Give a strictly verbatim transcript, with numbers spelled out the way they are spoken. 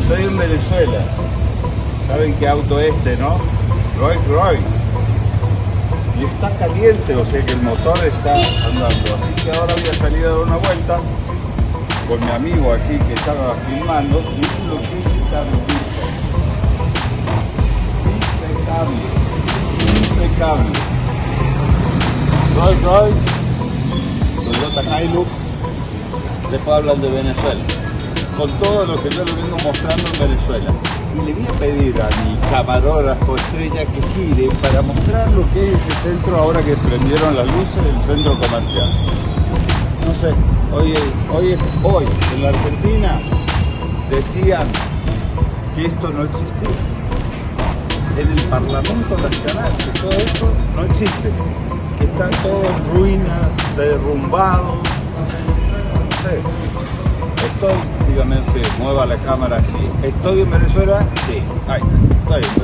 Estoy en Venezuela. ¿Saben qué auto es este, no? Rolls Royce. Y está caliente, o sea que el motor está andando. Así que ahora voy a salir a dar una vuelta con mi amigo aquí que estaba filmando. Y lo que es esta revista. Impecable. Impecable. Rolls Royce, Toyota Hilux. Después hablan de Venezuela. Con todo lo que yo le vengo mostrando en Venezuela. Y le voy a pedir a mi camarógrafo estrella que gire para mostrar lo que es ese centro ahora que prendieron las luces del centro comercial. No sé, hoy, hoy, hoy en la Argentina decían que esto no existía. En el Parlamento Nacional, que todo esto no existe. Que está todo en ruina, derrumbado. No sé. Estoy, dígame, se mueva la cámara así. ¿Estoy en Venezuela? Sí, ahí está, está bien.